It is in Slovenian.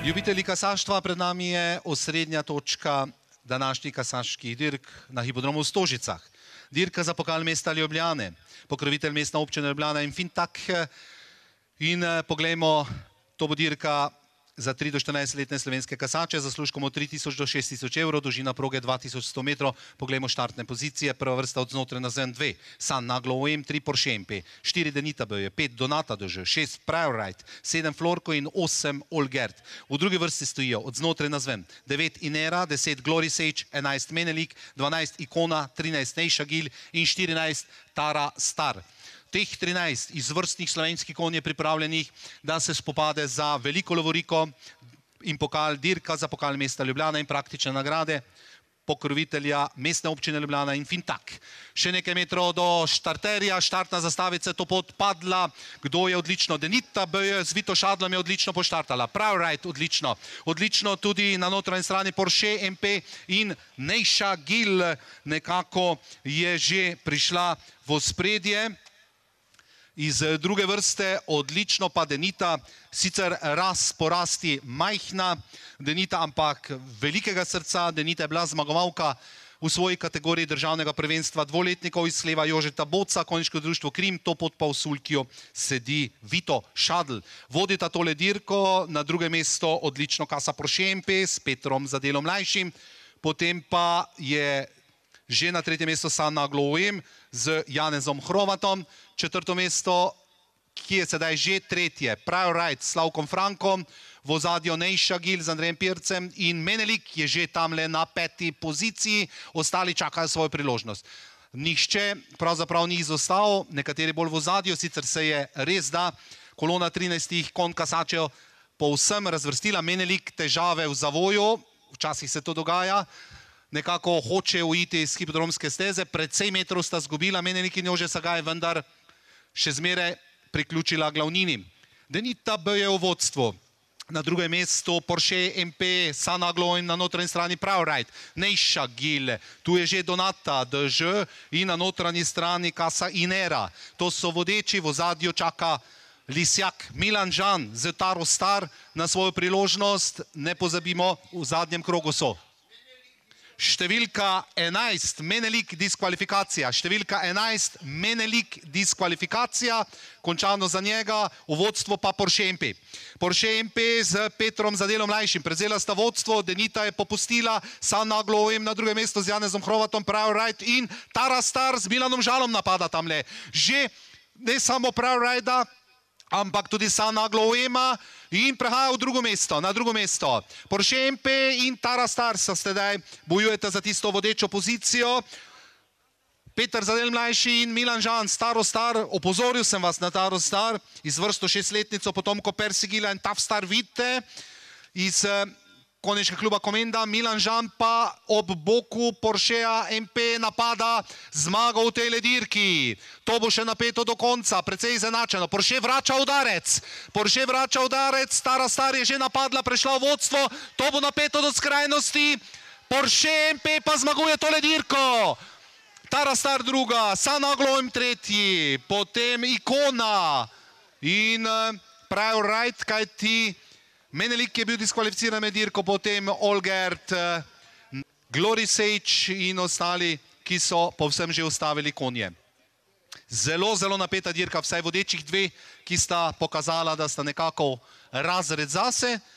Ljubitelji kasaštva, pred nami je osrednja točka današnjih kasaških dirk na hipodromu v Stožicah. Dirka za pokal mesta Ljubljane, pokrovitelj mestna občina Ljubljana in Fintak. In poglejmo, to bo dirka za 3 do 14-letne slovenske kasače, zaslužkom od 3000 do 6000 evrov, dolžina proge 2100 metrov. Poglejmo štartne pozicije, prva vrsta od znotraj na zven 2, San Naglo OM, 3 Porsche MP, 4 Denita BJ, 5 Donata DŽ, 6 Priorite, 7 Florko in 8 Olgert. V drugi vrsti stojijo od znotraj na zven 9 Inera, 10 Glory Sage, 11 Menelik, 12 Ikona, 13 Nejšagil in 14 Tara Star. Teh 13 izvrstnih slovenskih konj je pripravljenih, da se spopade za veliko lovoriko in pokal, dirka za pokal mesta Ljubljana in praktične nagrade pokrovitelja mestne občine Ljubljana in Fintak. Še nekaj metrov do štarterja, štartna zastavica je to pot padla. Kdo je odlično? Denita BJ z Vito Šadlom je odlično poštartala. Priorite odlično. Odlično tudi na notranji strani Porsche MP in Nejšagil nekako je že prišla v ospredje. Iz druge vrste odlično pa Denita, sicer rast po rasti majhna Denita, ampak velikega srca. Denita je bila zmagovalka v svoji kategoriji državnega prvenstva dvoletnikov iz hleva Jožeta Boca, konjško društvo Krim, to pot pa v sulkiju sedi Vito Šadl. Vodita tole dirko, na druge mesto odlično kasa Porsche MP s Petrom Zadelom mlajšim, potem pa je že na tretje mesto San Naglo OM z Janezom Hrovatom, četrto mesto, ki je sedaj že tretje, Priorite s Slavkom Frankom, v ozadju Nejšagil z Andrejem Pircem in Menelik je že tamle na 5. poziciji, ostali čakajo svojo priložnost. Nihče pravzaprav ni izostal, nekateri bolj v ozadju, sicer se je res da kolona 13 konj kasačev povsem razvrstila. Menelik težave v zavoju, včasih se to dogaja, nekako hoče uiti iz hipodromske steze, precej metrov sta zgubila Menelik in Jože Sagaj, vendar še zmeraj priključila glavnini. Denita BJ v vodstvu, na drugem mestu Porsche MP, San Naglo in na notranji strani Priorite, Nejšagil, tu je že Donata DŽ in na notranji strani kasa Inera. To so vodeči, v ozadju čaka Lisjak. Milan Žan z Taro Star na svojo priložnost, ne pozabimo, v zadnjem krogu so. Številka 11, Menelik, diskvalifikacija. Številka 11, Menelik, diskvalifikacija. Končano za njega, v vodstvo pa Porsche MP. Porsche MP z Petrom Zadelom mlajšim. Prevzela sta vodstvo, Denita je popustila, San Naglo OM na drugem mestu z Janezom Hrovatom, Priorite in Tara Star z Milanom Žalom napada tamle. Že ne samo Priorite, ampak tudi San Naglo OM-a in prehaja v drugo mesto, na drugo mesto. Porsche MP in Tara Star se sedaj bojujeta za tisto vodečo pozicijo. Peter Zadel mlajši in Milan Žan, Taro Star, opozoril sem vas na Taro Star, iz vrsto 6-letnico potomko Persigila in Tough Star vidite, iz konjškega kluba Komenda. Milan Žan pa ob boku Porschea MP napada zmago v tej dirki. To bo še napeto do konca, precej izenačeno. Porsche vrača udarec. Porsche vrača udarec, Tara Star je že napadla, prešla v vodstvo. To bo napeto do skrajnosti. Porsche MP pa zmaguje tole dirko. Tara Star druga, San Naglo OM tretji, potem Ikona in Priorite, kaj ti Menelik je bil diskvalificiran med dirko, potem Olgert, Glory Sage in ostali, ki so povsem že ustavili konje. Zelo, zelo napeta dirka, vsaj vodečih dve, ki sta pokazala, da sta nekako razred zase.